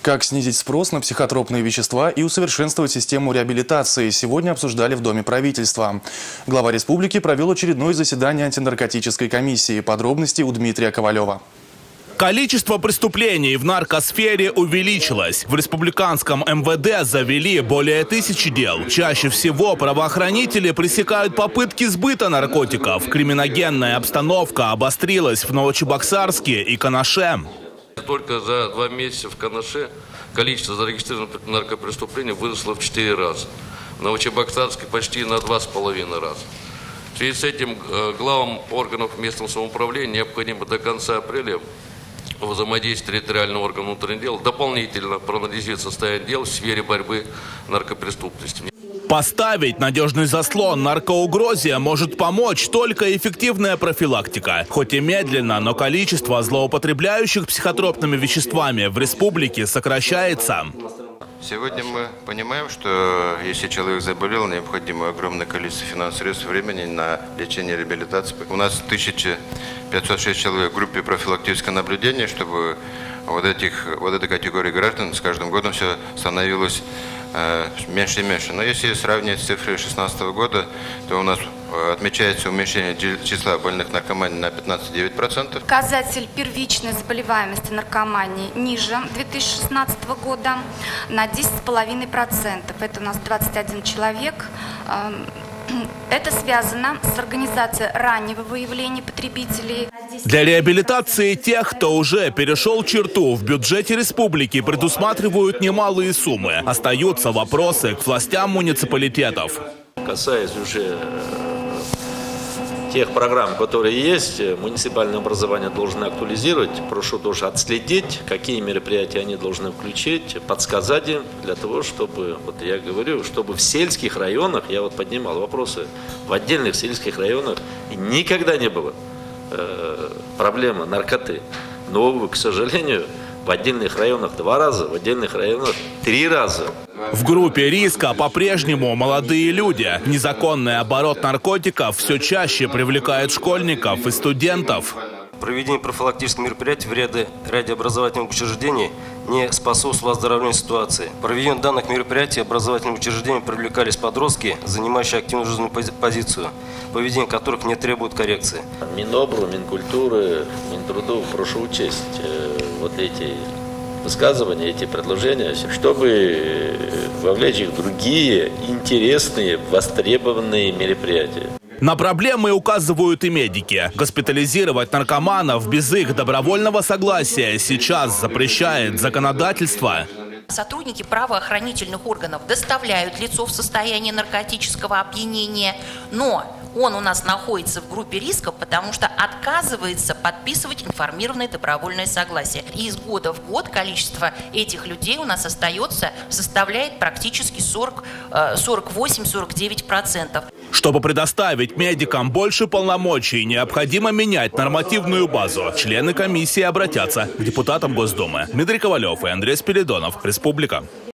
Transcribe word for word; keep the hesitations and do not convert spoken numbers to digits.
Как снизить спрос на психотропные вещества и усовершенствовать систему реабилитации, сегодня обсуждали в Доме правительства. Глава республики провел очередное заседание антинаркотической комиссии. Подробности у Дмитрия Ковалева. Количество преступлений в наркосфере увеличилось. В республиканском эм вэ дэ завели более тысячи дел. Чаще всего правоохранители пресекают попытки сбыта наркотиков. Криминогенная обстановка обострилась в Новочебоксарске и Канаше. Только за два месяца в Канаше количество зарегистрированных наркопреступлений выросло в четыре раза. В Новочебоксарске почти на два с половиной раза. В связи с этим главам органов местного самоуправления необходимо до конца апреля взаимодействие территориального органа внутренних дел дополнительно проанализировать состояние дел в сфере борьбы с наркопреступностью. Поставить надежный заслон наркоугрозе может помочь только эффективная профилактика. Хоть и медленно, но количество злоупотребляющих психотропными веществами в республике сокращается. Сегодня мы понимаем, что если человек заболел, необходимо огромное количество финансовых средств, времени на лечение и реабилитацию. У нас тысяча пятьсот шесть человек в группе профилактического наблюдения, чтобы вот, этих, вот этой категории граждан с каждым годом все становилось э, меньше и меньше. Но если сравнивать с цифрой две тысячи шестнадцатого года, то у нас отмечается уменьшение числа больных наркоманией на пятнадцать целых девять десятых процента. Показатель первичной заболеваемости наркомании ниже две тысячи шестнадцатого года на десять целых пять десятых процента. Это у нас двадцать один человек. Это связано с организацией раннего выявления потребителей. Для реабилитации тех, кто уже перешел черту, в бюджете республики предусматривают немалые суммы. Остаются вопросы к властям муниципалитетов. Касаясь уже тех программ, которые есть, муниципальное образование должно актуализировать. Прошу тоже отследить, какие мероприятия они должны включить, подсказать им для того, чтобы, вот я говорю, чтобы в сельских районах, я вот поднимал вопросы, в отдельных сельских районах никогда не было э, проблемы наркоты. Но, к сожалению, в отдельных районах два раза, в отдельных районах три раза. В группе риска по-прежнему молодые люди. Незаконный оборот наркотиков все чаще привлекает школьников и студентов. Проведение профилактических мероприятий в ряде, ряде образовательных учреждений не способствовало оздоровлению ситуации. По проведению данных мероприятий образовательных учреждений привлекались подростки, занимающие активную жизненную позицию, поведение которых не требует коррекции. Минобру, Минкультуры, Минтруду прошу учесть э, вот эти высказывания, эти предложения, чтобы вовлечь их в другие интересные, востребованные мероприятия. На проблемы указывают и медики. Госпитализировать наркоманов без их добровольного согласия сейчас запрещает законодательство. Сотрудники правоохранительных органов доставляют лицо в состоянии наркотического опьянения, но он у нас находится в группе риска, потому что отказывается подписывать информированное добровольное согласие. И из года в год количество этих людей у нас остается, составляет практически сорок, сорок восемь — сорок девять процентов. Чтобы предоставить медикам больше полномочий, необходимо менять нормативную базу. Члены комиссии обратятся к депутатам Госдумы. Дмитрий Ковалев и Андрей Спиридонов. Республика.